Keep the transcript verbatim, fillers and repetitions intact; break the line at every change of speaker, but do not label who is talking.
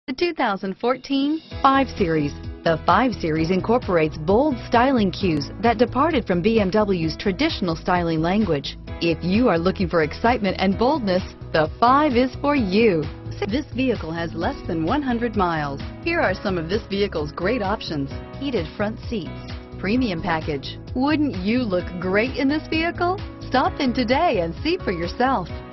The two thousand fourteen five series. The five series incorporates bold styling cues that departed from B M W's traditional styling language. If you are looking for excitement and boldness, the five is for you. This vehicle has less than one hundred miles. Here are some of this vehicle's great options: heated front seats, premium package. Wouldn't you look great in this vehicle? Stop in today and see for yourself.